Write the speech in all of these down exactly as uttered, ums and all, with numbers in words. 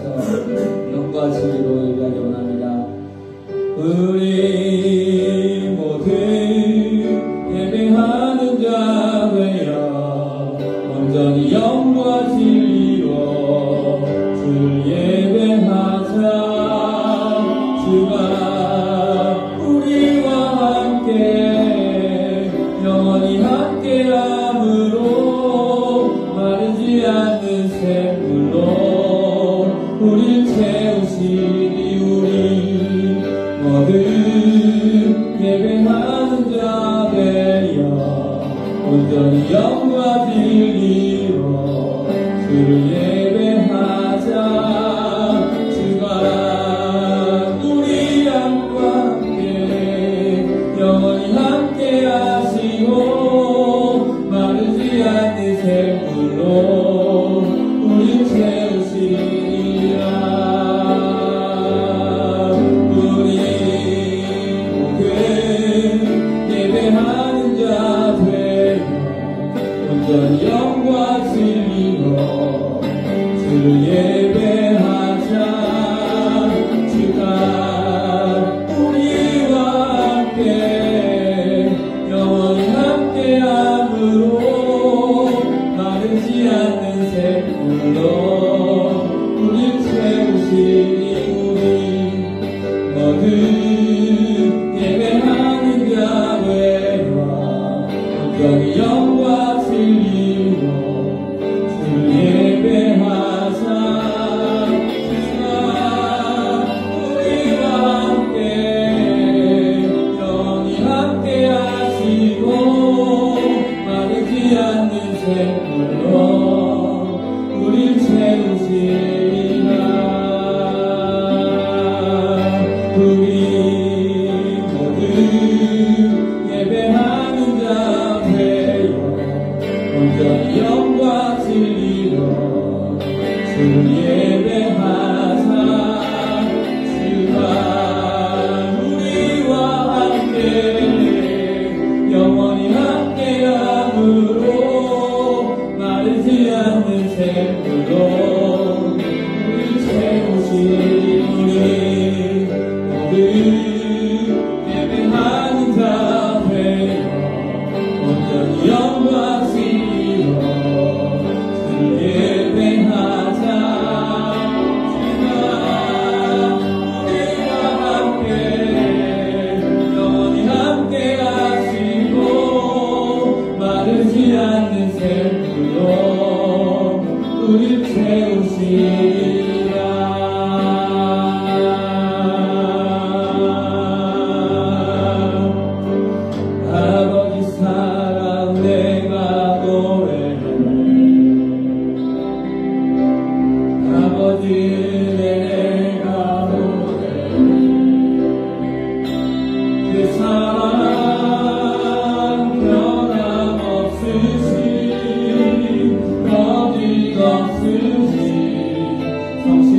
영과 진리로 예배하기 원합니다. 우리 모두 예배하는 자 되어 온전히 영과 진리로 주 예배하자. 주가 우리와 함께 영원히 함께함으로 마르지 않는 샘물로 우릴 채우시니 우리 모두 예배하는 자 되어 온전히 영과 진리로 주를 예배하자. 주가 우리와 함께 영원히 함께 하시고 마르지 않는 샘물로 우리 채우시리라. 우리 모두 예배하는 자 되어 온전히 영과 진리로 주를 예배하자. 주가 우리와 함께 영원히 함께함으로 마르지 않는 샘물로 우릴 채우시니 우리 모두 예배하는 자 되어 온전히 영과 진리로 주를 예배하자. 주가 우리와 함께 영원히 함께 하시고 마르지 않는 샘물로 우릴 채우시리라. 우리 모두 예배하는 자 되어 온전히 영과 진리로 주를 예배하자. 주가 우리와 함께 영원히 함께함으로 마르지 않는 샘물로 우리 채우시니 우리 모두 예배하는 자 되어 온전히 영과 진리로 주를 예배하자. 주가 우리와 함께 영원히 함께 하시고 마르지 않는 샘물로 우릴 채우시리라. 아버지 사랑 내가 노래해. 아버지 내가 노래해. 그 사랑 변함없으시 거짓 없으시 성실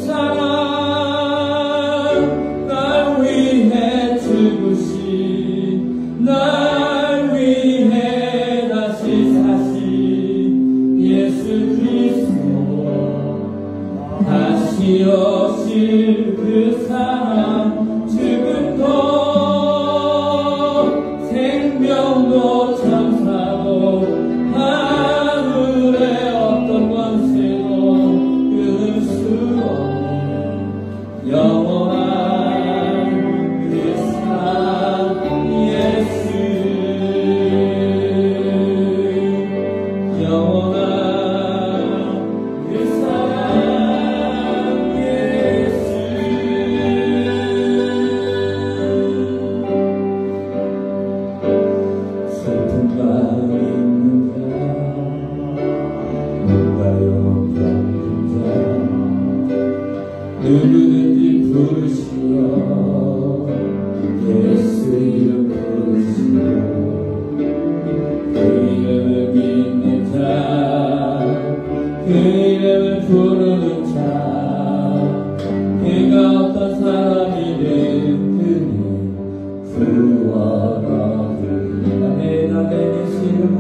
사랑 날 위해 죽으신 날 위해 다시 사신 예수 그리스도 다시 오실 그 사랑 죽음도 생명도 천사도 하늘의 어떤 권세도 끊을 수 없는 영원한 그 사랑 예수 영원한 그 사랑 예수 슬픈 날 있는 자 누가요 병든 자 누구든지 부르시오 예수 이름 부르시오 그 이름을 믿는 자 그 이름을 부르는 자 그가 어떤 사람이든 그는 구원을 얻으리라 내 나의 계시고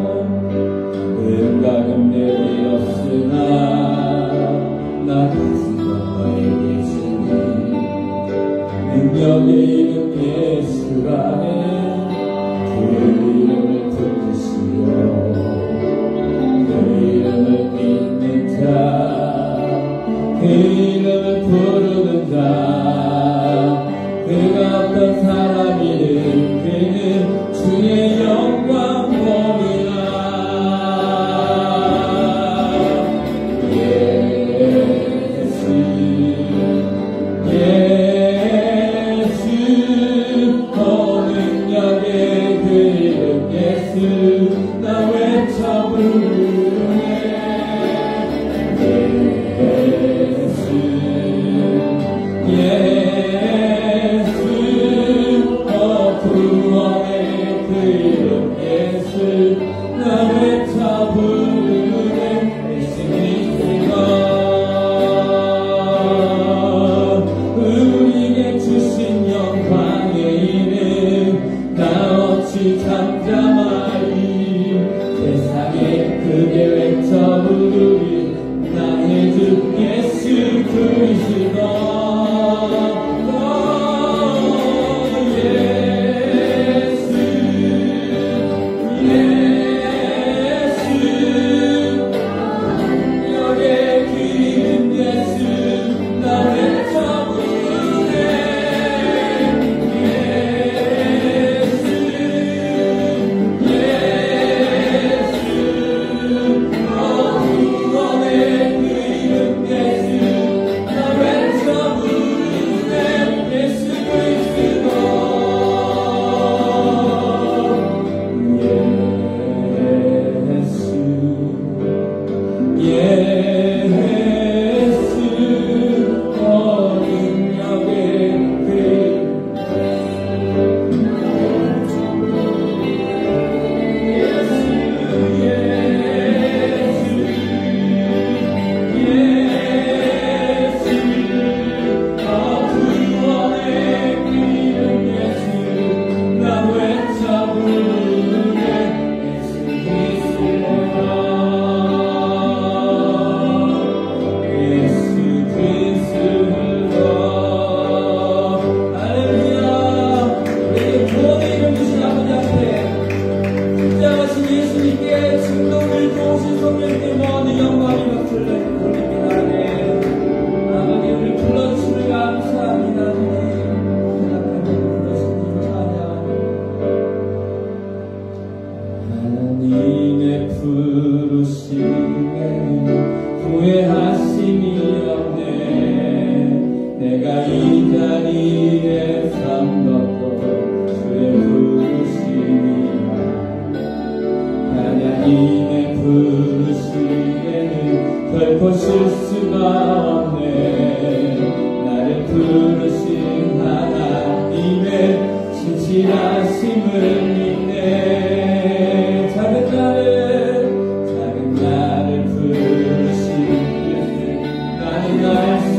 은과 금들이 없으나 나 가진 것 너의 계시니 능력의 이름 예수라네 그 이름을 붙드시오 그 이름을 믿는 자 그 이름을 부르는 자 그가 어떤 사람이든 그는 주의 영광 보리라 예수 예수 더 능력의 그 이름 예수 나 외쳐 부르네 예수 예수 어 구원의 그 이름 예수 나 외쳐 부르네 예수 그리스도 우리에게 주신 영광의 이름 나 없이 잠잠하리 세상에 크게 외쳐 부르리 나의 주 예수 그리스도 예수 예수 여기에 그 이름 예수 나 외쳐 부르네 예수 예수 어 구원의 그 이름 예수 나 외쳐 부르네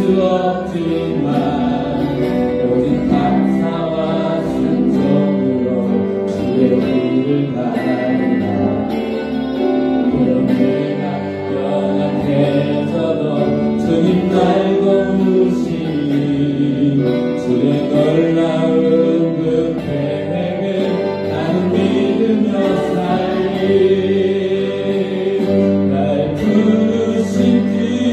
없지만 오직 감사와 순종으로 주의 길을 가리라. 그럼 내가 연약해져도 주님 날 도우시니 주의 놀라운 그 계획을 나는 믿으며 살리. 날 부르신 그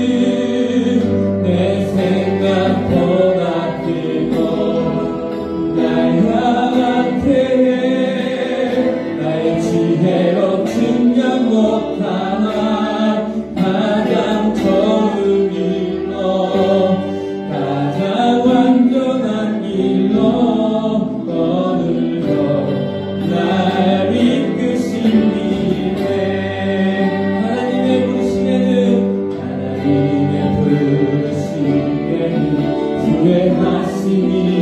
내 생각보다 크고 날 향한 태해 나의 지혜로 증명 못하나 가장 좋은 길로 가장 완전한 길로 오늘도 날 이끄신 님의 하나님의 부르심에는 하나님의 부르심에는 후회하시니